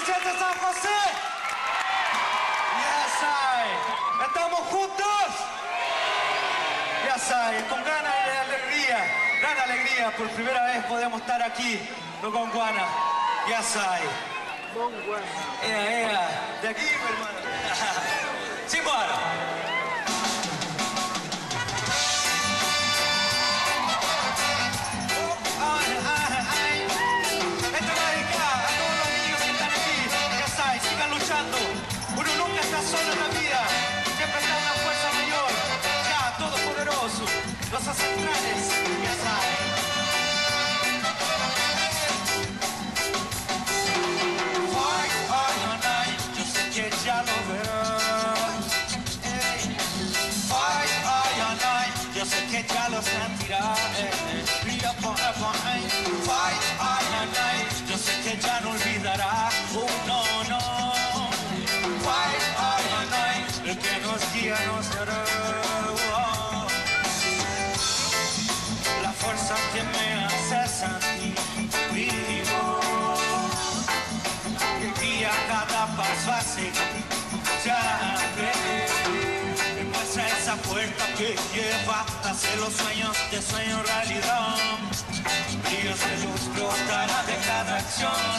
Iglesia de San José. Ya sabes, ¿estamos juntos? Ya sabes, con ganas de alegría, gran alegría. Por primera vez podemos estar aquí, no con Guana. Ya sabes. Con Guana. De aquí, mi hermano. Sí, bueno. Uno nunca está solo en la vida, siempre está una fuerza mayor, ya, todopoderoso, los ancestrales, ya saben. Fight all night, yo sé que ya lo verás. Fight all night, yo sé que ya lo sentirás. Fight all night, yo sé que ya no olvidarás. Oh, no, no. El que nos guía nos dará la fuerza que me hace sentir vivo, que guía cada paso así. Ya me muestra esa puerta que lleva a hacer los sueños de sueño realidad. Brillos de luz brotará de cada acción.